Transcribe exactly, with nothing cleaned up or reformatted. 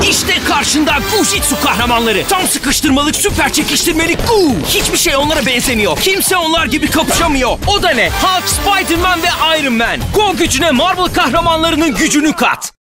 İşte karşında Gujitsu kahramanları. Tam sıkıştırmalık, süper çekiştirmelik Gu. Hiçbir şey onlara benzemiyor. Kimse onlar gibi kapışamıyor. O da ne? Hulk, Spider-Man ve Iron Man. Go gücüne Marvel kahramanlarının gücünü kat.